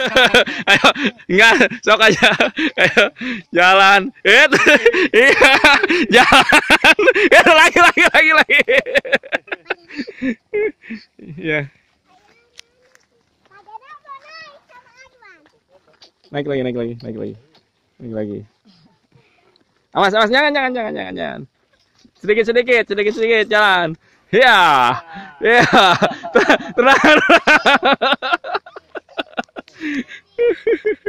Ayo, enggak, sok aja. Ayo, jalan. Iya, jalan. Lagi. Iya. Naik lagi. Awas, jangan. Sedikit jalan. Ya. Tenang.